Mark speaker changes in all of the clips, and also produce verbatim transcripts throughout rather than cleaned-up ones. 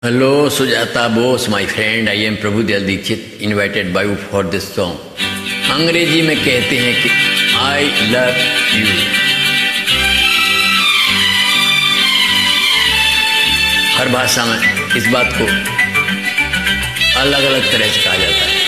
Speaker 1: Hello, Sujata Bose, my friend. I am Prabhudev Dikshit, invited by you for this song. अंग्रेजी में कहते हैं कि I love you. हर भाषा में इस बात को अलग अलग तरह से कहा जाता है।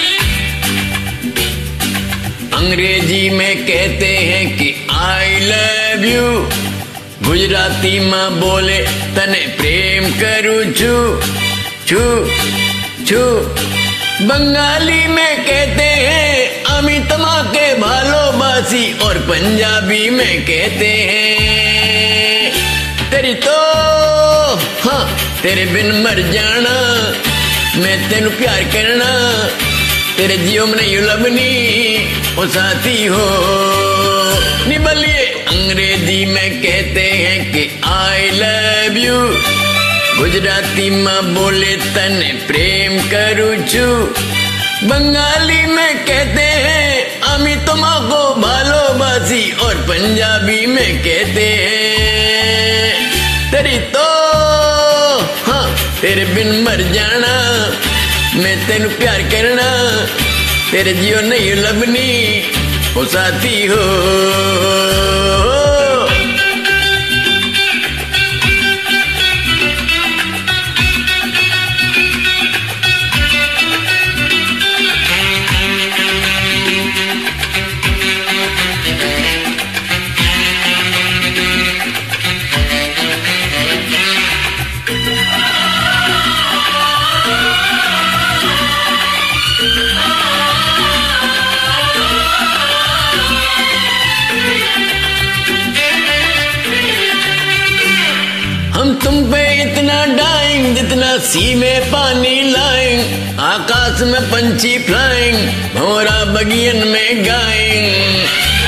Speaker 1: अंग्रेजी में कहते हैं कि I love you. गुजराती में बोले तने प्रेम करूं छू छू छू। बंगाली में कहते हैं अमी तमाके भालोबासी, और पंजाबी में कहते हैं तेरी तो हाँ तेरे बिन मर जाना, मैं तेनू प्यार करना, तेरे जियो में नहीं लबनी ओ साथी हो निबलिए। अंग्रेजी में कहते हैं कि I love you. गुजराती में बोले तने प्रेम करूं छू। बंगाली में कहते हैं अमी तुमको भालोबासी, और पंजाबी में कहते हैं तेरी तो हाँ तेरे बिन मर जाना, मैं तेनू प्यार करना, तेरे जियो नहीं लबनी ओ साथी हो। हम तुम पे इतना डाइंग जितना सी में पानी लाएंग, आकाश में पंछी फ्लाइंग, भौरा बगियन में गाएंग।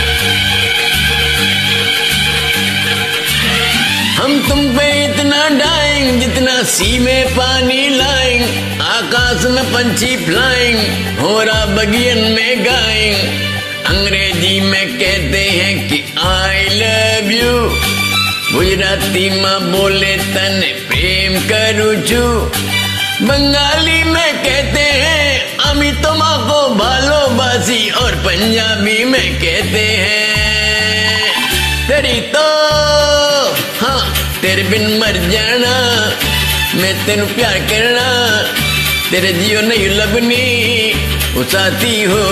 Speaker 1: हम तुम पे इतना डाइंग जितना सी में पानी लाएंग, आकाश में पंछी फ्लाइंग, भौरा बगियन में गाएंग। अंग्रेजी में कहते हैं कि I love you. गुजराती में बोले तने प्रेम करूं छू। बंगाली में कहते हैं अमी तुमको भालोबासी, और पंजाबी में कहते हैं तेरी तो हाँ तेरे बिन मर जाना, मैं तेनू प्यार करना, तेरे जियो नहीं लबनी ओ साथी हो।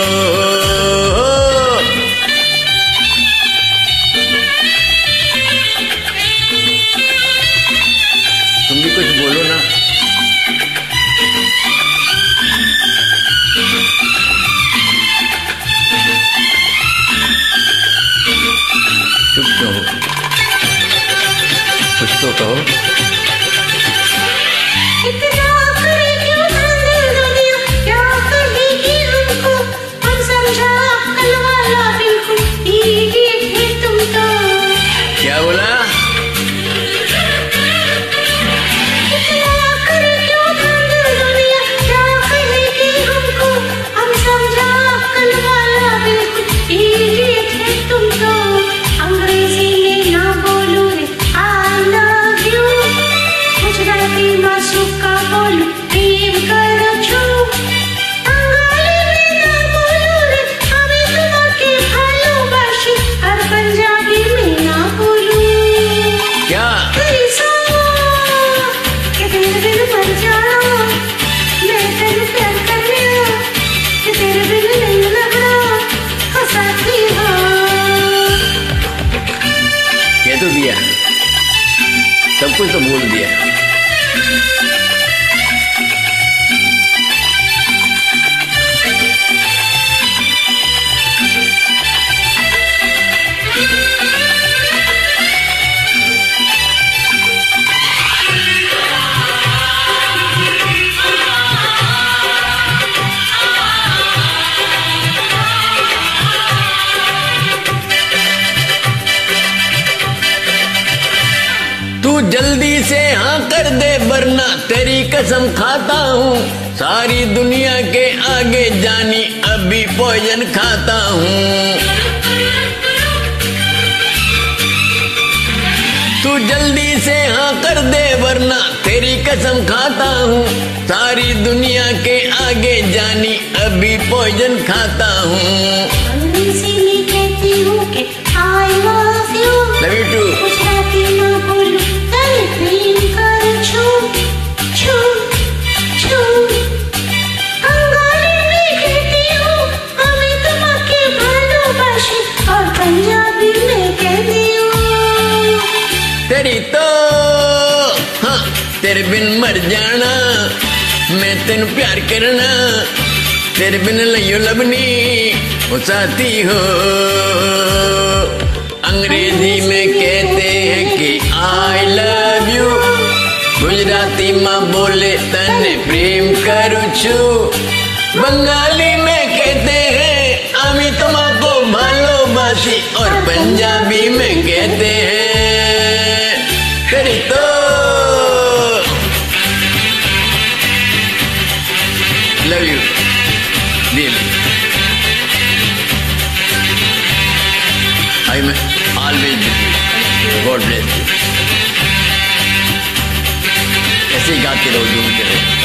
Speaker 1: तुम भी कुछ बोलो ना। चुप क्यों हो, कुछ तो कहो।
Speaker 2: इतना करे क्यों दिल दुनिया, क्या कहेगी हमको, हम समझा कल वाला बिल्कुल इडियट है तुम तो।
Speaker 1: क्या बोला? तो दिया सब कुछ तो बोल दिया। तू जल्दी से हाँ कर दे वरना तेरी कसम खाता हूँ, सारी दुनिया के आगे जानी अभी पॉइजन खाता हूँ। तू जल्दी से हाँ कर दे वरना वरना तेरी कसम खाता हूँ, सारी दुनिया के आगे जानी अभी पॉइजन खाता हूँ।
Speaker 2: अंग्रेजी में कहती हूँ कि I love you,
Speaker 1: love you too.
Speaker 2: Gujarati में बोलूं तने प्रेम करूं छू छू छू। बंगाली में कहती हूँ আমি তোমাকে ভালোবাসি, और पंजाबी में कहती हूँ
Speaker 1: तेरी तो हाँ तेरे बिन मर जाना, मैं तेन प्यार करना, तेरे बिन लियो लबनी ओ साथी हो। अंग्रेजी में कहते हैं कि आई लव यू, गुजराती में बोले तने प्रेम करूं छू, बंगाली में कहते हैं आमी तुमको भालोबासी, और पंजाबी में कहते हैं तेरी तो लव यू दिल। आई मैं ऑलवेज गॉड ब्लेस यू। ऐसे ही गाते रहो, ढूंढते रहो।